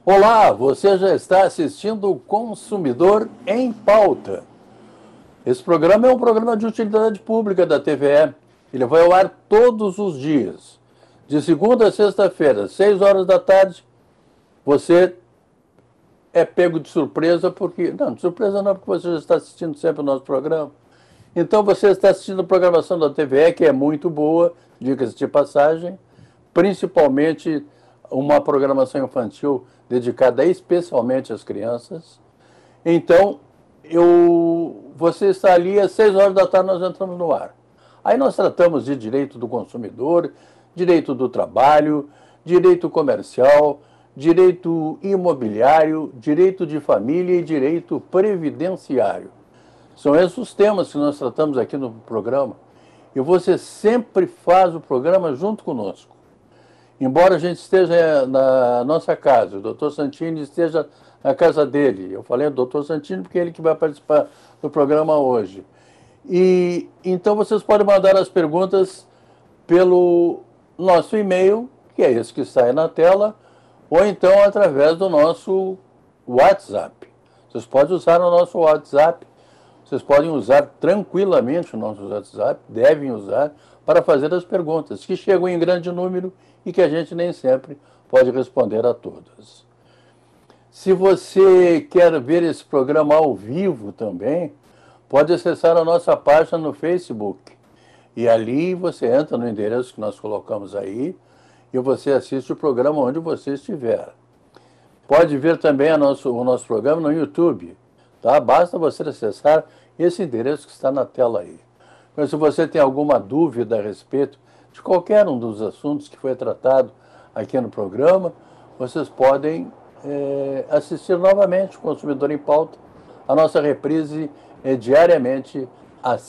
Olá, você já está assistindo o Consumidor em Pauta. Esse programa é um programa de utilidade pública da TVE. Ele vai ao ar todos os dias, de segunda a sexta-feira, 6 horas da tarde. Você é pego de surpresa porque... Não, de surpresa não, porque você já está assistindo sempre o nosso programa. Então você está assistindo a programação da TVE, que é muito boa, diga-se de passagem, principalmente uma programação infantil dedicada especialmente às crianças. Então, você está ali às 6 horas da tarde, nós entramos no ar. Aí nós tratamos de direito do consumidor, direito do trabalho, direito comercial, direito imobiliário, direito de família e direito previdenciário. São esses os temas que nós tratamos aqui no programa. E você sempre faz o programa junto conosco. Embora a gente esteja na nossa casa, o doutor Santini esteja na casa dele. Eu falei do doutor Santini porque é ele que vai participar do programa hoje. E então vocês podem mandar as perguntas pelo nosso e-mail, que é esse que está aí na tela, ou então através do nosso WhatsApp. Vocês podem usar o nosso WhatsApp. Vocês podem usar tranquilamente o nosso WhatsApp, devem usar, para fazer as perguntas, que chegam em grande número e que a gente nem sempre pode responder a todas. Se você quer ver esse programa ao vivo também, pode acessar a nossa página no Facebook. E ali você entra no endereço que nós colocamos aí e você assiste o programa onde você estiver. Pode ver também o nosso programa no YouTube. Tá? Basta você acessar esse endereço que está na tela aí. Mas se você tem alguma dúvida a respeito de qualquer um dos assuntos que foi tratado aqui no programa, vocês podem assistir novamente o Consumidor em Pauta. A nossa reprise é diariamente às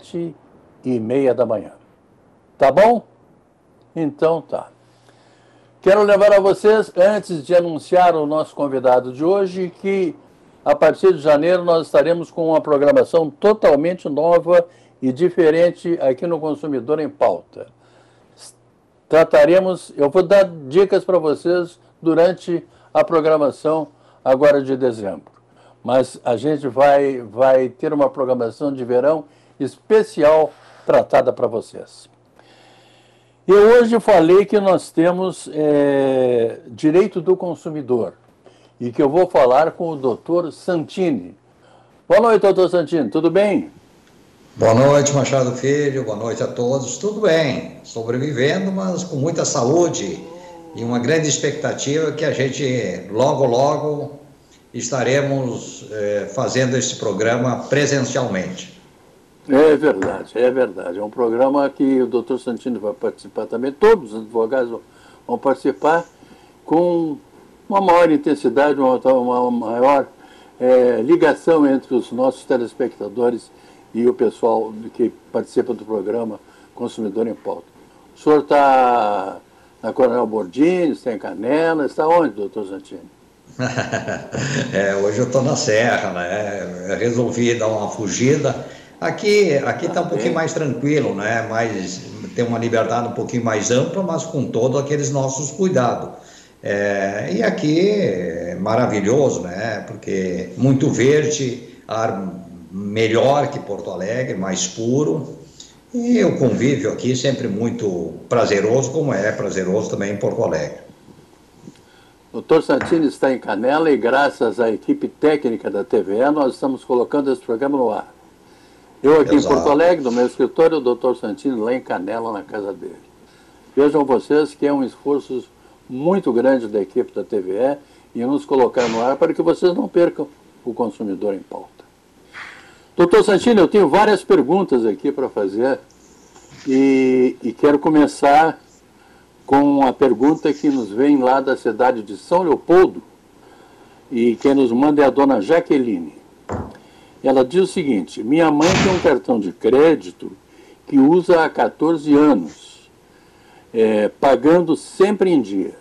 7h30 da manhã. Tá bom? Então tá. Quero lembrar a vocês, antes de anunciar o nosso convidado de hoje, que a partir de janeiro nós estaremos com uma programação totalmente nova e diferente aqui no Consumidor em Pauta. Eu vou dar dicas para vocês durante a programação agora de dezembro. Mas a gente vai ter uma programação de verão especial tratada para vocês. Eu hoje falei que nós temos direito do consumidor e que eu vou falar com o doutor Santini. Boa noite, doutor Santini, tudo bem? Boa noite, Machado Filho, boa noite a todos. Tudo bem, sobrevivendo, mas com muita saúde e uma grande expectativa que a gente logo estaremos fazendo esse programa presencialmente. É verdade, é verdade. É um programa que o doutor Santini vai participar também, todos os advogados vão participar com uma maior intensidade, uma maior ligação entre os nossos telespectadores e o pessoal que participa do programa Consumidor em Pauta. O senhor está na Coronel Bordini, está em Canela, está onde, doutor Santini? Hoje eu estou na Serra, né? Resolvi dar uma fugida. Aqui está um pouquinho mais tranquilo, né? Tem uma liberdade um pouquinho mais ampla, mas com todos aqueles nossos cuidados. E aqui é maravilhoso, né? Porque muito verde, ar melhor que Porto Alegre, mais puro. E o convívio aqui sempre muito prazeroso, como é prazeroso também em Porto Alegre. O Dr. Santini está em Canela e graças à equipe técnica da TVE nós estamos colocando esse programa no ar. Eu aqui Exato. Em Porto Alegre, no meu escritório, o Dr. Santini lá em Canela, na casa dele. Vejam vocês que é um esforço muito grande da equipe da TVE em nos colocar no ar para que vocês não percam o Consumidor em Pauta. Doutor Santini, eu tenho várias perguntas aqui para fazer e quero começar com a pergunta que nos vem lá da cidade de São Leopoldo e quem nos manda é a dona Jaqueline. Ela diz o seguinte: minha mãe tem um cartão de crédito que usa há 14 anos, pagando sempre em dia.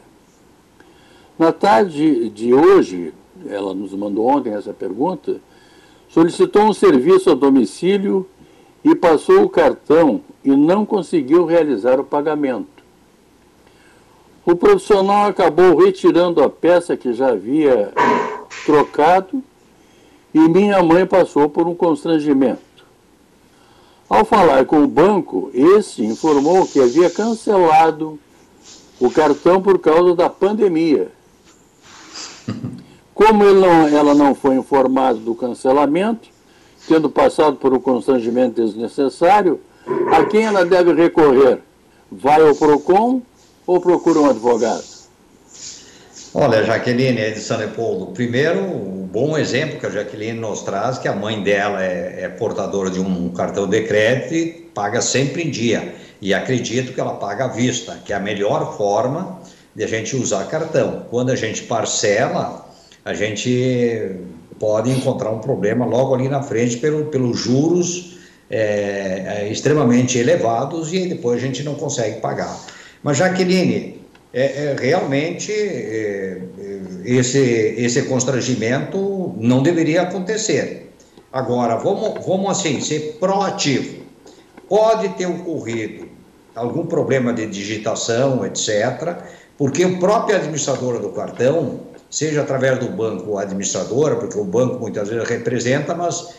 Na tarde de hoje, ela nos mandou ontem essa pergunta, solicitou um serviço a domicílio e passou o cartão e não conseguiu realizar o pagamento. O profissional acabou retirando a peça que já havia trocado e minha mãe passou por um constrangimento. Ao falar com o banco, esse informou que havia cancelado o cartão por causa da pandemia. Como ela não foi informada do cancelamento, tendo passado por um constrangimento desnecessário, a quem ela deve recorrer? Vai ao PROCON ou procura um advogado? Olha, Jaqueline de São Leopoldo, primeiro, o bom exemplo que a Jaqueline nos traz, que a mãe dela é portadora de um cartão de crédito e paga sempre em dia. E acredito que ela paga à vista, que é a melhor forma de a gente usar cartão. Quando a gente parcela, a gente pode encontrar um problema logo ali na frente pelos juros extremamente elevados e depois a gente não consegue pagar. Mas, Jaqueline, realmente esse constrangimento não deveria acontecer. Agora, vamos assim, ser proativo. Pode ter ocorrido algum problema de digitação, etc., porque o próprio administrador do cartão, seja através do banco ou administradora, porque o banco muitas vezes representa, mas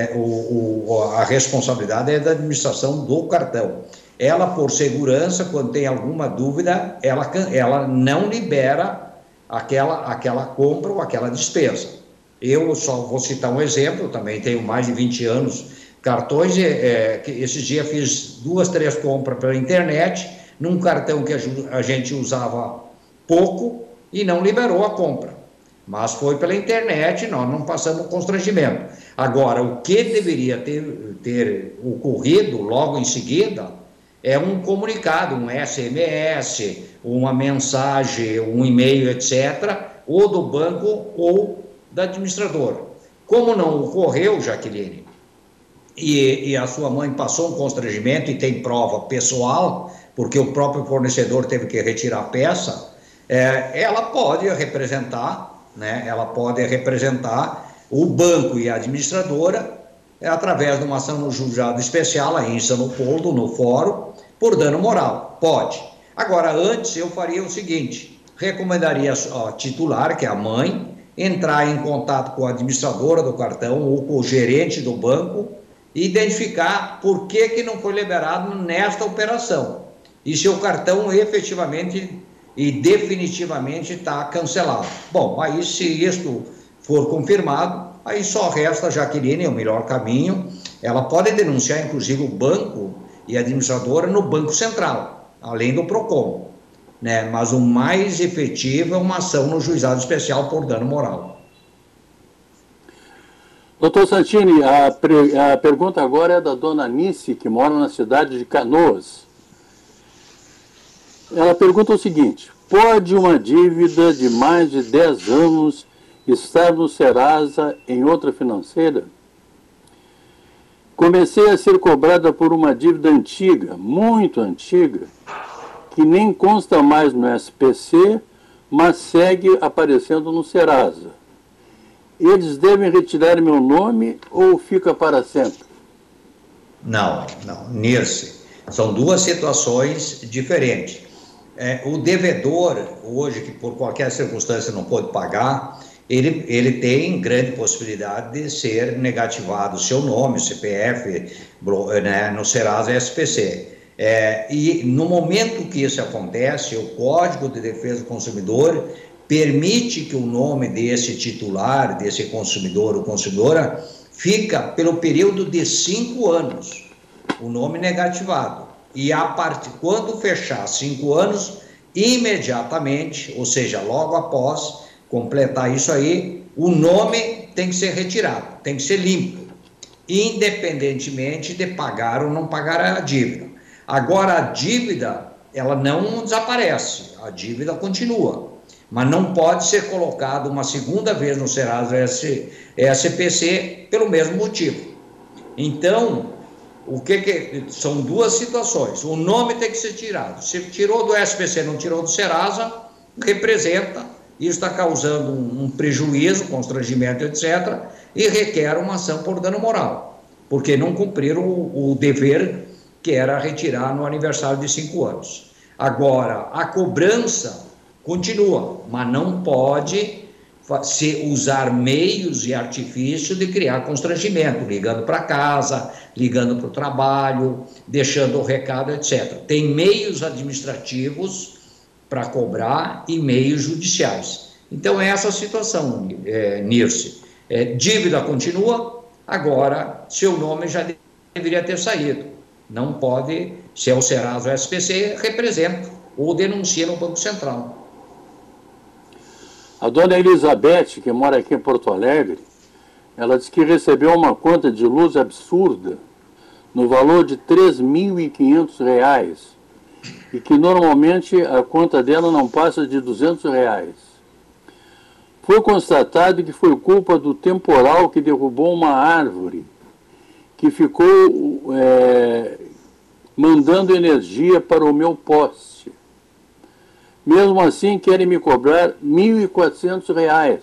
a responsabilidade é da administração do cartão. Ela, por segurança, quando tem alguma dúvida, ela não libera aquela compra ou aquela despesa. Eu só vou citar um exemplo, também tenho mais de 20 anos cartões, que esses dias fiz 2, 3 compras pela internet, num cartão que a gente usava pouco e não liberou a compra. Mas foi pela internet, nós não passamos constrangimento. Agora, o que deveria ter ocorrido logo em seguida é um comunicado, um SMS, uma mensagem, um e-mail, etc., ou do banco ou da administradora. Como não ocorreu, Jaqueline, e a sua mãe passou um constrangimento e tem prova pessoal, porque o próprio fornecedor teve que retirar a peça, ela pode representar, né? Ela pode representar o banco e a administradora através de uma ação no julgado especial aí em São Leopoldo, no fórum, por dano moral. Pode. Agora, antes eu faria o seguinte, recomendaria a titular, que é a mãe, entrar em contato com a administradora do cartão ou com o gerente do banco e identificar por que não foi liberado nesta operação e se o cartão efetivamente e definitivamente está cancelado. Bom, aí se isto for confirmado, aí só resta a Jaqueline, é o melhor caminho, ela pode denunciar inclusive o banco e a administradora no Banco Central, além do PROCON, né? Mas o mais efetivo é uma ação no juizado especial por dano moral. Doutor Santini, a pergunta agora é da dona Nice, que mora na cidade de Canoas. Ela pergunta o seguinte: pode uma dívida de mais de 10 anos estar no Serasa em outra financeira? Comecei a ser cobrada por uma dívida antiga, muito antiga, que nem consta mais no SPC, mas segue aparecendo no Serasa. Eles devem retirar meu nome ou fica para sempre? Não, Nirce, são duas situações diferentes. O devedor, hoje, que por qualquer circunstância não pode pagar, ele tem grande possibilidade de ser negativado o seu nome, o CPF, né, no Serasa SPC. E no momento que isso acontece, o Código de Defesa do Consumidor permite que o nome desse titular, desse consumidor ou consumidora, fica pelo período de 5 anos, o nome negativado. E quando fechar 5 anos, imediatamente, ou seja, logo após completar isso aí, o nome tem que ser retirado, tem que ser limpo, independentemente de pagar ou não pagar a dívida. Agora, a dívida, ela não desaparece, a dívida continua, mas não pode ser colocado uma segunda vez no Serasa SPC pelo mesmo motivo. Então, são duas situações. O nome tem que ser tirado. Se tirou do SPC, não tirou do Serasa, representa, isso está causando um prejuízo, constrangimento, etc., e requer uma ação por dano moral, porque não cumpriram o dever que era retirar no aniversário de 5 anos. Agora, a cobrança continua, mas não pode se usar meios e artifícios de criar constrangimento, ligando para casa, ligando para o trabalho, deixando o recado, etc. Tem meios administrativos para cobrar e meios judiciais. Então, é essa a situação, Nirce. Dívida continua, agora seu nome já deveria ter saído. Não pode, se é o Serasa ou o SPC, representa ou denuncia no Banco Central. A dona Elizabeth, que mora aqui em Porto Alegre, ela disse que recebeu uma conta de luz absurda, no valor de R$ 3.500, e que normalmente a conta dela não passa de R$ 200. Foi constatado que foi culpa do temporal que derrubou uma árvore, que ficou mandando energia para o meu poste. Mesmo assim, querem me cobrar R$ 1.400,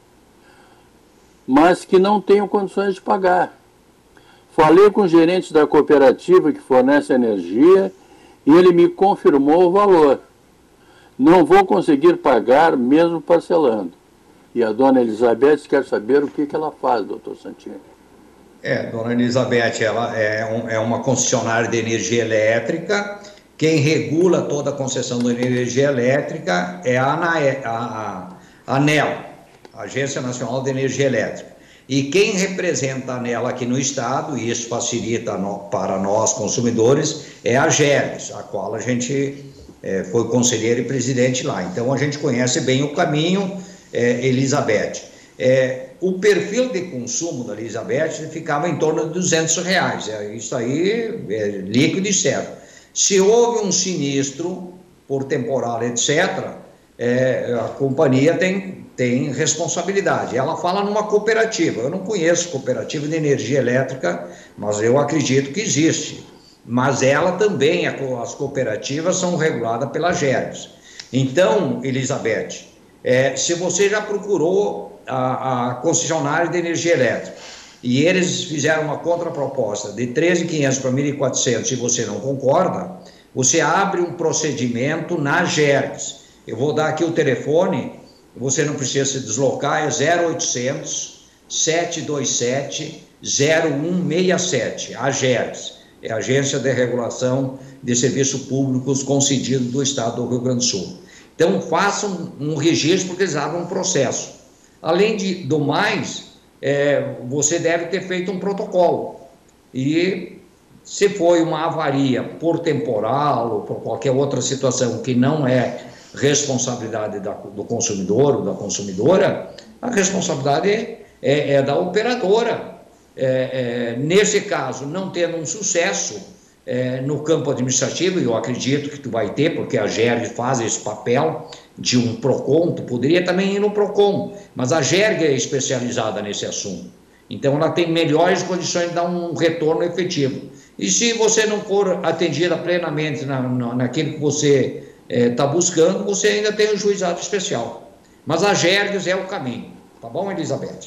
mas que não tenho condições de pagar. Falei com o gerente da cooperativa que fornece energia e ele me confirmou o valor. Não vou conseguir pagar mesmo parcelando. E a dona Elizabeth quer saber o que ela faz, doutor Santini. Dona Elizabeth, ela é uma concessionária de energia elétrica. Quem regula toda a concessão de energia elétrica é a ANEEL, Agência Nacional de Energia Elétrica. E quem representa a ANEEL aqui no estado, e isso facilita para nós consumidores, é a GERES, a qual a gente foi conselheiro e presidente lá. Então a gente conhece bem o caminho, Elizabeth. O perfil de consumo da Elizabeth ficava em torno de R$ 200. Isso aí é líquido e certo. Se houve um sinistro por temporal, etc., a companhia tem responsabilidade. Ela fala numa cooperativa. Eu não conheço cooperativa de energia elétrica, mas eu acredito que existe. Mas ela também, as cooperativas são reguladas pela GERES. Então, Elizabeth, se você já procurou a concessionária de energia elétrica e eles fizeram uma contraproposta de 13.500 para 1.400 e você não concorda, você abre um procedimento na GERES. Eu vou dar aqui o telefone, você não precisa se deslocar, é 0800 727 0167, a GERES, é a Agência de Regulação de Serviços Públicos concedido do Estado do Rio Grande do Sul. Então, façam um registro, porque eles abrem um processo. Além do mais, você deve ter feito um protocolo. E se foi uma avaria por temporal ou por qualquer outra situação que não é responsabilidade do consumidor ou da consumidora, a responsabilidade é da operadora. Nesse caso, não tendo um sucesso no campo administrativo, e eu acredito que tu vai ter, porque a GERG faz esse papel de um PROCON, tu poderia também ir no PROCON, mas a GERG é especializada nesse assunto. Então, ela tem melhores condições de dar um retorno efetivo. E se você não for atendida plenamente naquilo que você está buscando, você ainda tem o juizado especial. Mas a GERGS é o caminho. Tá bom, Elizabeth?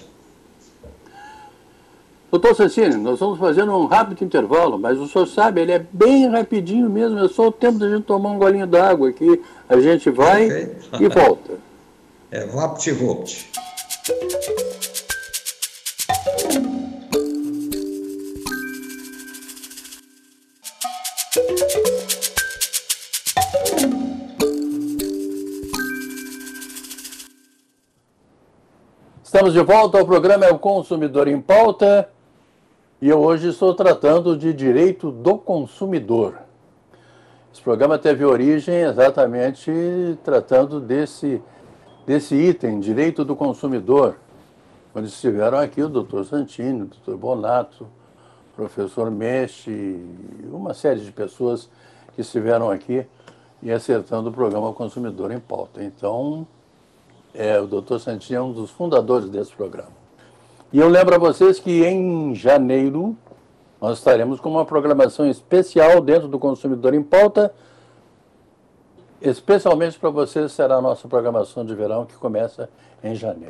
Doutor Santini, nós estamos fazendo um rápido intervalo, mas o senhor sabe, ele é bem rapidinho mesmo, é só o tempo da gente tomar um golinho d'água aqui, a gente vai e volta. Vapt-vupt. Estamos de volta ao programa O Consumidor em Pauta e eu hoje estou tratando de direito do consumidor. Esse programa teve origem exatamente tratando desse item, direito do consumidor, quando estiveram aqui o doutor Santini, o doutor Bonato, o professor Meche, uma série de pessoas que estiveram aqui e acertando o programa Consumidor em Pauta. Então, o doutor Santini é um dos fundadores desse programa. E eu lembro a vocês que em janeiro nós estaremos com uma programação especial dentro do Consumidor em Pauta. Especialmente para vocês será a nossa programação de verão que começa em janeiro.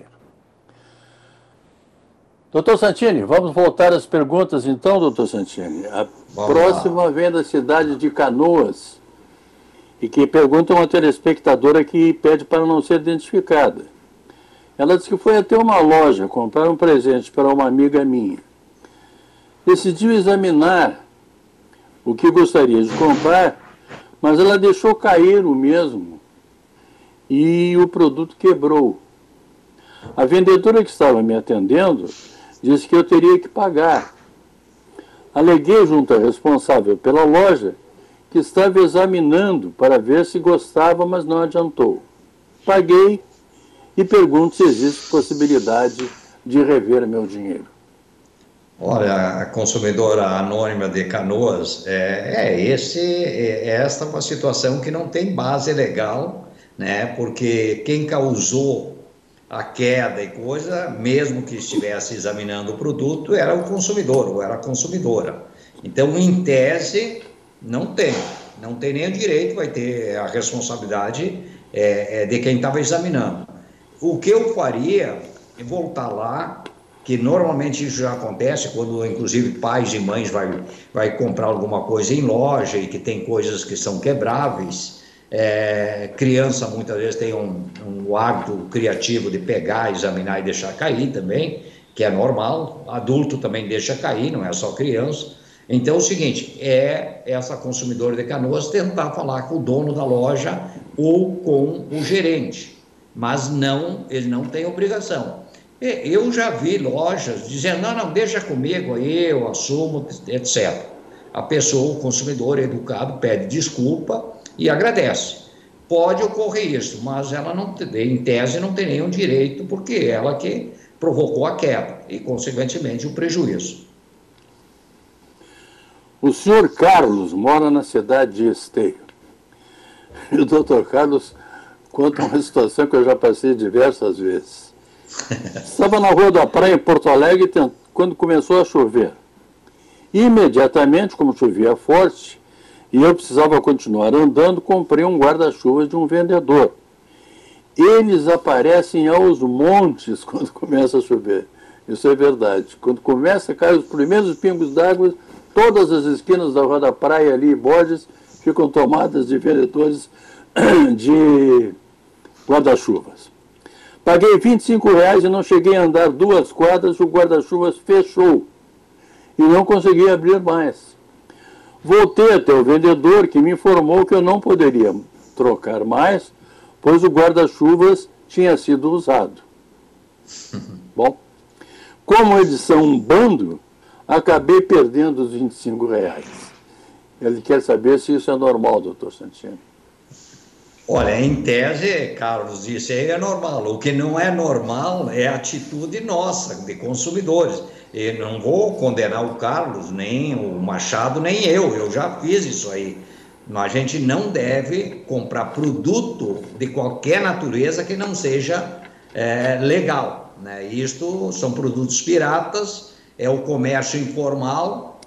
Doutor Santini, vamos voltar às perguntas então, doutor Santini. A próxima vem da cidade de Canoas. e que pergunta a uma telespectadora que pede para não ser identificada. Ela disse que foi até uma loja comprar um presente para uma amiga minha. Decidiu examinar o que gostaria de comprar, mas ela deixou cair o mesmo e o produto quebrou. A vendedora que estava me atendendo disse que eu teria que pagar. Aleguei junto à responsável pela loja que estava examinando para ver se gostava, mas não adiantou. Paguei e pergunto se existe possibilidade de rever meu dinheiro. Olha, a consumidora anônima de Canoas, esta é uma situação que não tem base legal, né? Porque quem causou a queda e coisa, mesmo que estivesse examinando o produto, era o consumidor ou era a consumidora. Então, em tese, não tem nem o direito, vai ter a responsabilidade de quem estava examinando. O que eu faria é voltar lá, que normalmente isso já acontece quando, inclusive, pais e mães vai comprar alguma coisa em loja e que tem coisas que são quebráveis. Criança muitas vezes tem um hábito criativo de pegar, examinar e deixar cair também, que é normal. Adulto também deixa cair, não é só criança. Então é o seguinte, essa consumidora de Canoas tentar falar com o dono da loja ou com o gerente, mas ele não tem obrigação. Eu já vi lojas dizendo, não, deixa comigo aí, eu assumo, etc. A pessoa, o consumidor educado, pede desculpa e agradece. Pode ocorrer isso, mas ela não, em tese, não tem nenhum direito, porque ela que provocou a queda e, consequentemente, o prejuízo. O senhor Carlos mora na cidade de Esteio. E o doutor Carlos conta uma situação que eu já passei diversas vezes. Estava na Rua da Praia, em Porto Alegre, quando começou a chover. Imediatamente, como chovia forte, e eu precisava continuar andando, comprei um guarda-chuva de um vendedor. Eles aparecem aos montes quando começa a chover. Isso é verdade. Quando começa a cair os primeiros pingos d'água, todas as esquinas da Rua da Praia ali, Borges, ficam tomadas de vendedores de guarda-chuvas. Paguei R$25 e não cheguei a andar 2 quadras, o guarda-chuvas fechou e não consegui abrir mais. Voltei até o vendedor, que me informou que eu não poderia trocar mais, pois o guarda-chuvas tinha sido usado. Bom, como eles são um bando, acabei perdendo os R$25. Ele quer saber se isso é normal, doutor Santini. Olha, em tese, Carlos, isso aí é normal. O que não é normal é a atitude nossa, de consumidores. Eu não vou condenar o Carlos, nem o Machado, nem eu já fiz isso aí. Mas a gente não deve comprar produto de qualquer natureza que não seja legal, né? Isto são produtos piratas, é o comércio informal.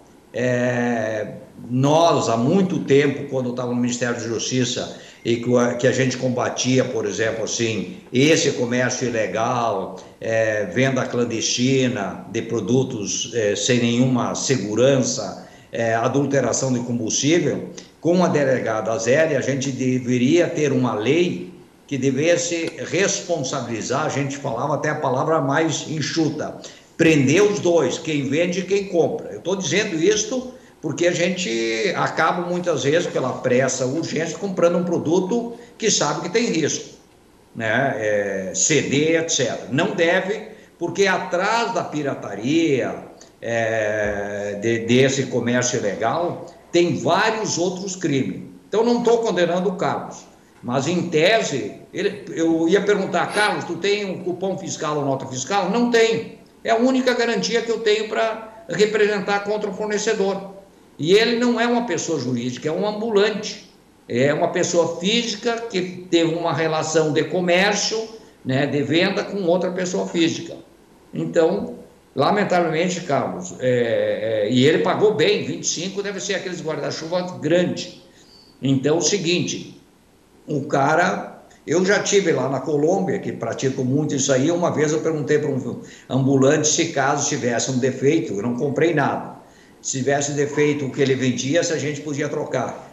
Nós, há muito tempo, quando estava no Ministério da Justiça, e que a gente combatia, por exemplo, assim, esse comércio ilegal, venda clandestina de produtos sem nenhuma segurança, adulteração de combustível, com a delegada Zélia, a gente deveria ter uma lei que devesse responsabilizar, a gente falava até a palavra mais enxuta, prender os dois, quem vende e quem compra. Eu estou dizendo isso porque a gente acaba muitas vezes, pela pressa, urgência, comprando um produto que sabe que tem risco, né? CD, etc. Não deve, porque atrás da pirataria, desse comércio ilegal, tem vários outros crimes. Então, não estou condenando o Carlos, mas, em tese, eu ia perguntar, Carlos, tu tem um cupom fiscal ou nota fiscal? Não tenho. É a única garantia que eu tenho para representar contra o fornecedor. E ele não é uma pessoa jurídica, é um ambulante, é uma pessoa física que teve uma relação de comércio, né, de venda com outra pessoa física. Então, lamentavelmente, Carlos, e ele pagou bem, 25 deve ser aqueles guarda-chuva grande. Então, é o seguinte, o cara, eu já tive lá na Colômbia, que pratico muito isso aí, uma vez eu perguntei para um ambulante se caso tivesse um defeito, eu não comprei nada. Se tivesse defeito o que ele vendia, se a gente podia trocar.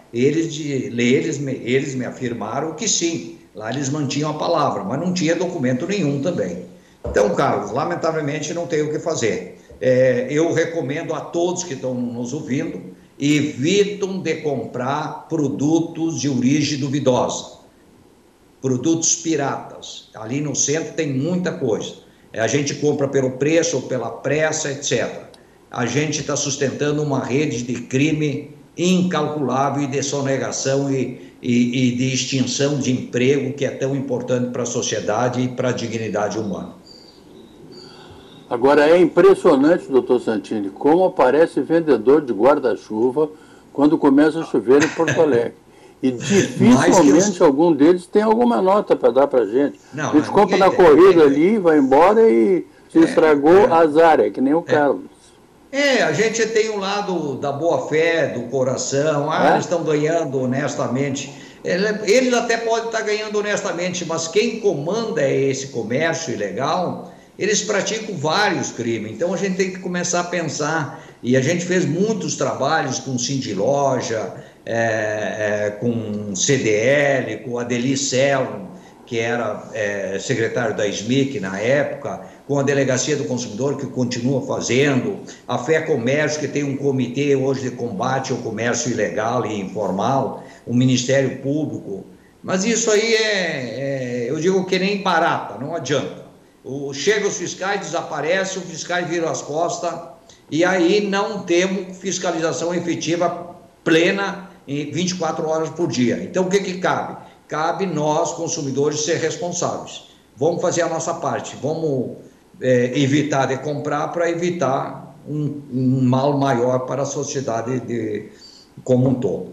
eles me afirmaram que sim, lá eles mantinham a palavra, mas não tinha documento nenhum também. Então, Carlos, lamentavelmente não tem o que fazer. Eu recomendo a todos que estão nos ouvindo, evitam de comprar produtos de origem duvidosa, produtos piratas. Ali no centro tem muita coisa. A gente compra pelo preço ou pela pressa, etc. A gente está sustentando uma rede de crime incalculável e de sonegação e de extinção de emprego que é tão importante para a sociedade e para a dignidade humana. Agora, é impressionante, doutor Santini, como aparece vendedor de guarda-chuva quando começa a chover em Porto Alegre. E dificilmente algum deles tem alguma nota para dar para a gente. Não, a gente compra na corrida ali, vai embora e se estragou, azar, é que nem o Carlos. A gente tem um lado da boa-fé, do coração, eles estão ganhando honestamente. Eles até podem estar ganhando honestamente, mas quem comanda esse comércio ilegal, eles praticam vários crimes. Então a gente tem que começar a pensar, e a gente fez muitos trabalhos com Cindy-Loja, com CDL, com Adeli Sello, que era secretário da SMIC na época, com a Delegacia do Consumidor, que continua fazendo, a Fé Comércio, que tem um comitê hoje de combate ao comércio ilegal e informal, o Ministério Público. Mas isso aí eu digo que nem barata, não adianta. Chega os fiscais, desaparece, os fiscais viram as costas, e aí não temos fiscalização efetiva plena em 24 horas por dia. Então, o que cabe? Cabe nós, consumidores, ser responsáveis. Vamos fazer a nossa parte, vamos evitar de comprar para evitar um mal maior para a sociedade como um todo.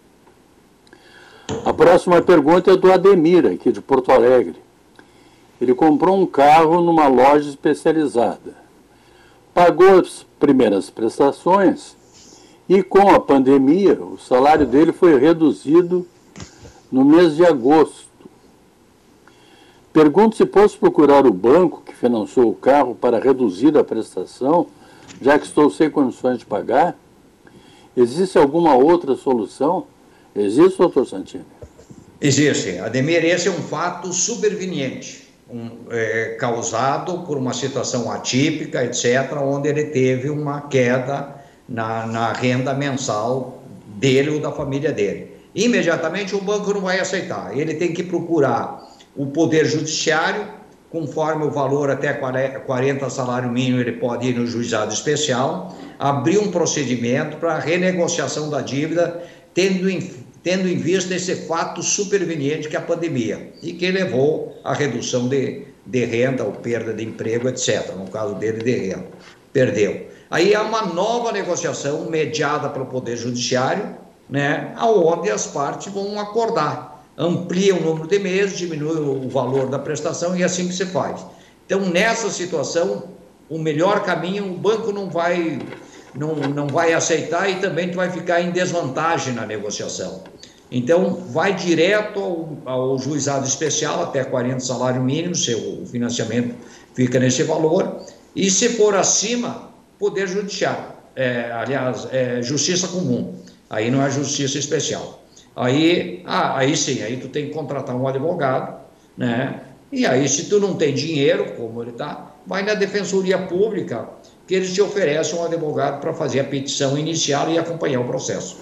A próxima pergunta é do Ademir, aqui de Porto Alegre. Ele comprou um carro numa loja especializada, pagou as primeiras prestações e, com a pandemia, o salário dele foi reduzido no mês de agosto. Pergunto se posso procurar o banco que financiou o carro para reduzir a prestação, já que estou sem condições de pagar. Existe alguma outra solução? Existe, doutor Santini? Existe. Ademir, esse é um fato superveniente, causado por uma situação atípica, etc., onde ele teve uma queda na renda mensal dele ou da família dele. Imediatamente o banco não vai aceitar, ele tem que procurar o Poder Judiciário, conforme o valor até 40 salário mínimo, ele pode ir no juizado especial, abrir um procedimento para renegociação da dívida, tendo em vista esse fato superveniente que é a pandemia, e que levou à redução de renda, ou perda de emprego, etc. No caso dele, de renda. Perdeu. Aí há uma nova negociação mediada pelo Poder Judiciário, onde as partes vão acordar. Amplia o número de meses, diminui o valor da prestação e é assim que se faz. Então, nessa situação, o melhor caminho, o banco não vai aceitar e também tu vai ficar em desvantagem na negociação. Então, vai direto ao juizado especial, até 40 salário mínimo, se o financiamento fica nesse valor, e se for acima, Poder Judiciário, Justiça Comum, aí não é Justiça Especial. Aí sim, aí tu tem que contratar um advogado, e aí se tu não tem dinheiro, como ele está, vai na Defensoria Pública, que eles te oferecem um advogado para fazer a petição inicial e acompanhar o processo.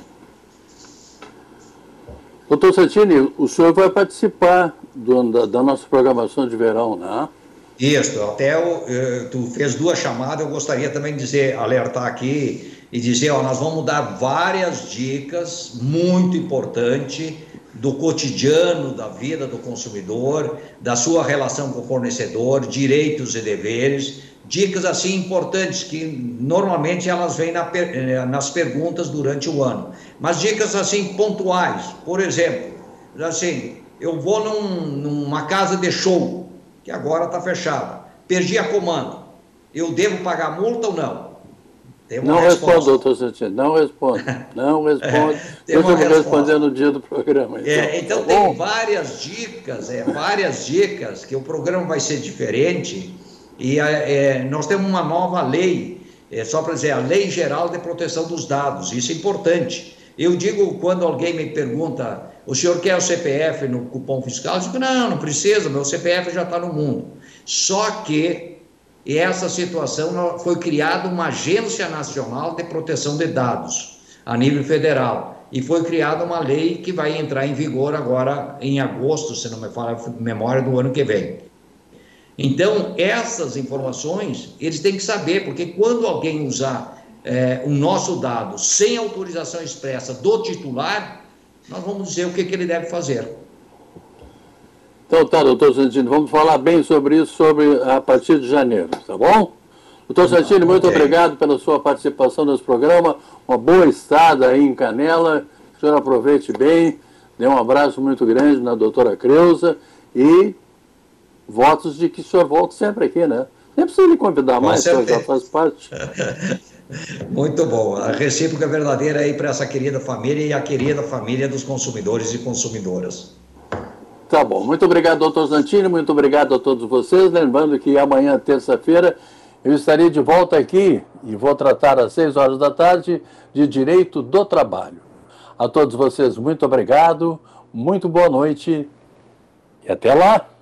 Doutor Santini, o senhor vai participar da nossa programação de verão, né? Isso, até tu fez 2 chamadas, eu gostaria também de alertar aqui e dizer, nós vamos dar várias dicas muito importantes do cotidiano da vida do consumidor, da sua relação com o fornecedor, direitos e deveres, dicas assim importantes que normalmente elas vêm nas perguntas durante o ano, mas dicas assim pontuais. Por exemplo, assim, eu vou numa casa de show, que agora está fechada, perdi a comanda, eu devo pagar multa ou não? Não responde, doutor Santini, não responde. Eu vou responder no dia do programa. Então tem várias dicas que o programa vai ser diferente e nós temos uma nova lei, só para dizer, a Lei Geral de Proteção dos Dados, isso é importante, Eu digo, quando alguém me pergunta, o senhor quer o CPF no cupom fiscal? Eu digo, não precisa, meu CPF já está no mundo. Só que essa situação foi criada uma Agência Nacional de Proteção de Dados, a nível federal, e foi criada uma lei que vai entrar em vigor agora em agosto, se não me falha a memória, do ano que vem. Então, essas informações, eles têm que saber, porque quando alguém usar o nosso dado sem autorização expressa do titular, nós vamos dizer o que ele deve fazer. Então tá, doutor Santini, vamos falar bem sobre isso a partir de janeiro, tá bom? Doutor Santini, muito obrigado pela sua participação nesse programa, uma boa estada aí em Canela, o senhor aproveite bem, dê um abraço muito grande na doutora Creuza e votos de que o senhor volte sempre aqui, né? Nem precisa lhe convidar mais, o senhor já faz parte. Muito bom. A recíproca verdadeira aí para essa querida família e a querida família dos consumidores e consumidoras. Tá bom. Muito obrigado, doutor Santini. Muito obrigado a todos vocês. Lembrando que amanhã, terça-feira, eu estarei de volta aqui e vou tratar às 6 horas da tarde de direito do trabalho. A todos vocês, muito obrigado, muito boa noite e até lá.